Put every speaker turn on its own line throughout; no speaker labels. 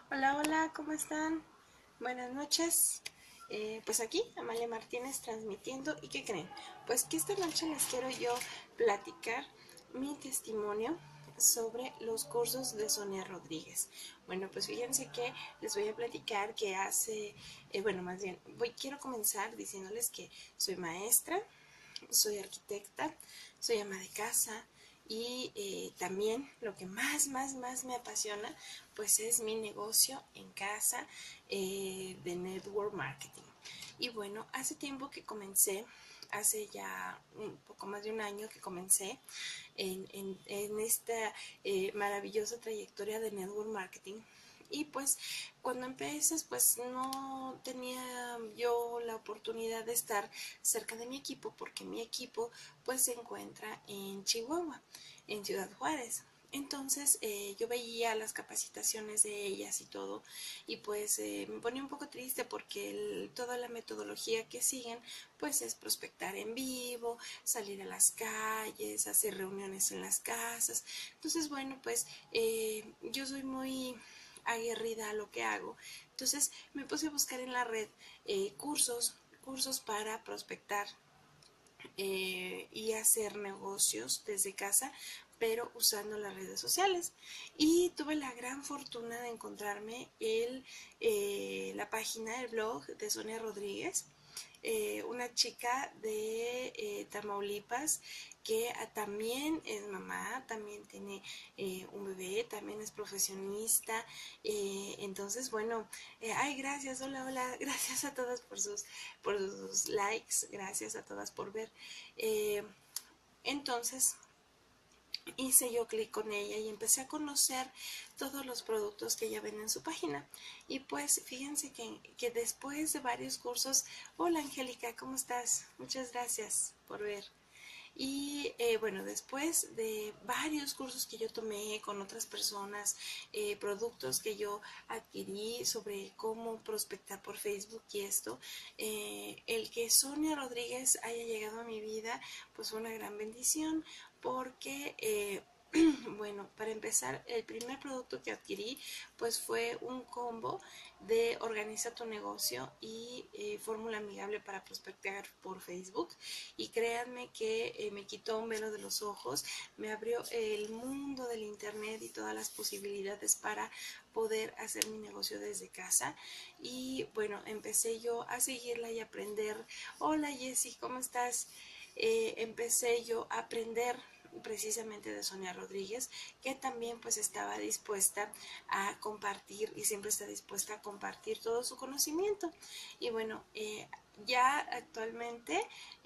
Hola, hola, ¿cómo están? Buenas noches. Pues aquí, Amalia Martínez transmitiendo. ¿Y qué creen? Pues que esta noche les quiero yo platicar mi testimonio sobre los cursos de Sonia Rodríguez. Bueno, pues fíjense que les voy a platicar que más bien, quiero comenzar diciéndoles que soy maestra, soy arquitecta, soy ama de casa y también lo que más me apasiona pues es mi negocio en casa de network marketing. Y bueno, hace tiempo que comencé, hace ya un poco más de un año que comencé en esta maravillosa trayectoria de network marketing. Y pues cuando empiezas pues no tenía yo la oportunidad de estar cerca de mi equipo porque mi equipo pues se encuentra en Chihuahua, en Ciudad Juárez. Entonces yo veía las capacitaciones de ellas y todo y pues me ponía un poco triste porque toda la metodología que siguen pues es prospectar en vivo, salir a las calles, hacer reuniones en las casas. Entonces bueno pues yo soy muy aguerrida a lo que hago. Entonces me puse a buscar en la red cursos para prospectar y hacer negocios desde casa, pero usando las redes sociales. Y tuve la gran fortuna de encontrarme la página, el blog de Sonia Rodríguez, una chica de Tamaulipas que también es mamá, también tiene un bebé, también es profesionista. Entonces, bueno, ay, gracias, hola, hola, gracias a todas por sus likes, gracias a todas por ver. Eh, entonces, hice yo clic con ella y empecé a conocer todos los productos que ella vende en su página. Y pues fíjense que después de varios cursos, hola Angélica, ¿cómo estás? Muchas gracias por ver. Y bueno, después de varios cursos que yo tomé con otras personas, productos que yo adquirí sobre cómo prospectar por Facebook y esto, el que Sonia Rodríguez haya llegado a mi vida, pues fue una gran bendición porque bueno, para empezar, el primer producto que adquirí pues fue un combo de Organiza tu negocio y fórmula amigable para prospectar por Facebook. Y créanme que me quitó un velo de los ojos, me abrió el mundo del internet y todas las posibilidades para poder hacer mi negocio desde casa. Y bueno, empecé yo a seguirla y aprender. Hola Jessy, ¿cómo estás? Empecé yo a aprender precisamente de Sonia Rodríguez, que también pues estaba dispuesta a compartir y siempre está dispuesta a compartir todo su conocimiento. Y bueno, ya actualmente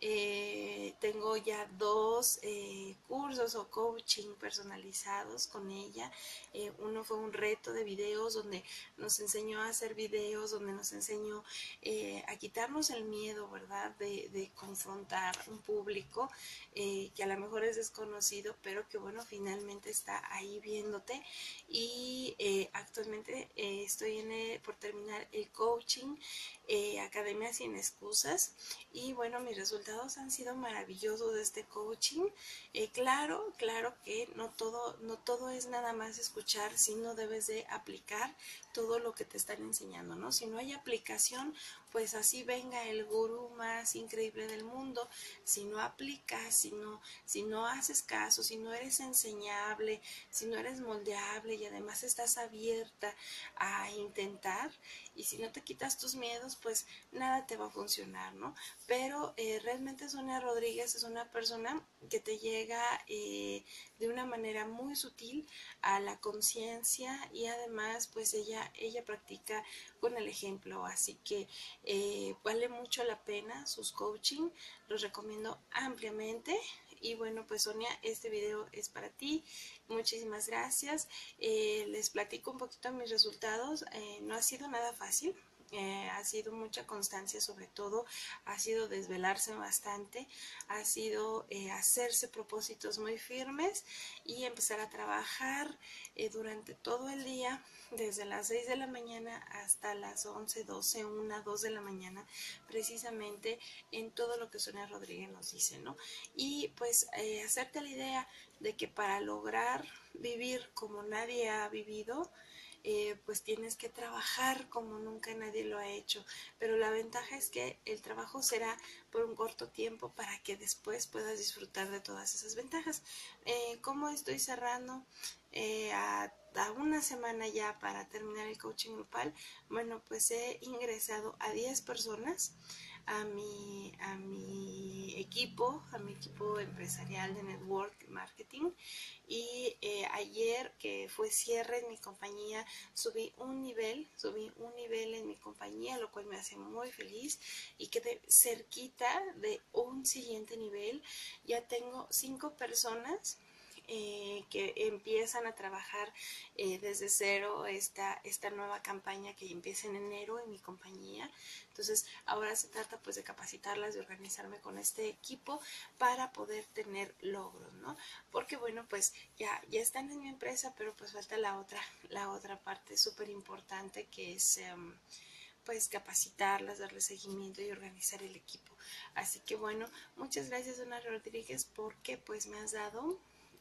tengo ya dos cursos o coaching personalizados con ella. Uno fue un reto de videos donde nos enseñó a hacer videos, donde nos enseñó a quitarnos el miedo, ¿verdad? De confrontar un público que a lo mejor es desconocido, pero que bueno, finalmente está ahí viéndote. Y actualmente estoy por terminar el coaching Academia Sin Excusas. Y bueno, mis resultados han sido maravillosos de este coaching. Claro que no todo es nada más escuchar, sino debes de aplicar todo lo que te están enseñando, ¿no? Si no hay aplicación, pues así venga el gurú más increíble del mundo. Si no aplicas, si no haces caso, si no eres enseñable, si no eres moldeable y además estás abierta a intentar, y si no te quitas tus miedos, pues nada te va a funcionar, ¿no? Pero realmente Sonia Rodríguez es una persona que te llega de una manera muy sutil a la conciencia, y además pues ella practica con el ejemplo, así que vale mucho la pena sus coaching, los recomiendo ampliamente. Y bueno, pues Sonia, este video es para ti. Muchísimas gracias. Les platico un poquito mis resultados. No ha sido nada fácil. Ha sido mucha constancia, sobre todo ha sido desvelarse bastante, ha sido hacerse propósitos muy firmes y empezar a trabajar durante todo el día, desde las 6 de la mañana hasta las 11, 12, 1, 2 de la mañana, precisamente en todo lo que Sonia Rodríguez nos dice, ¿no? Y pues hacerte la idea de que para lograr vivir como nadie ha vivido, pues tienes que trabajar como nunca nadie lo ha hecho, pero la ventaja es que el trabajo será por un corto tiempo para que después puedas disfrutar de todas esas ventajas. ¿Cómo estoy cerrando? A una semana ya para terminar el coaching grupal, bueno, pues he ingresado a 10 personas a mi equipo empresarial de network marketing, y ayer que fue cierre en mi compañía subí un nivel en mi compañía, lo cual me hace muy feliz, y quedé cerquita de un siguiente nivel. Ya tengo 5 personas que empiezan a trabajar desde cero esta nueva campaña que empieza en enero en mi compañía. Entonces ahora se trata pues de capacitarlas, de organizarme con este equipo para poder tener logros, ¿no? Porque bueno, pues ya están en mi empresa, pero pues falta la otra parte súper importante, que es pues capacitarlas, darle seguimiento y organizar el equipo. Así que bueno, muchas gracias, Ana Rodríguez, porque pues me has dado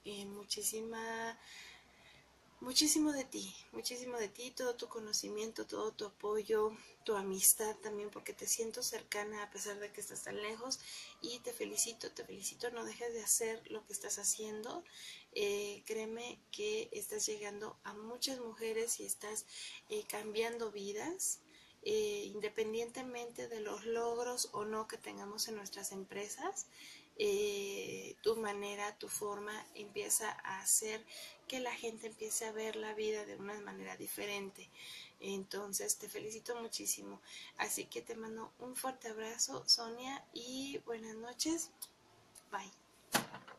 muchísimo de ti, todo tu conocimiento, todo tu apoyo, tu amistad también, porque te siento cercana a pesar de que estás tan lejos, y te felicito, no dejes de hacer lo que estás haciendo. Créeme que estás llegando a muchas mujeres y estás cambiando vidas. Independientemente de los logros o no que tengamos en nuestras empresas, tu manera, tu forma empieza a hacer que la gente empiece a ver la vida de una manera diferente. Entonces te felicito muchísimo. Así que te mando un fuerte abrazo, Sonia, y buenas noches. Bye.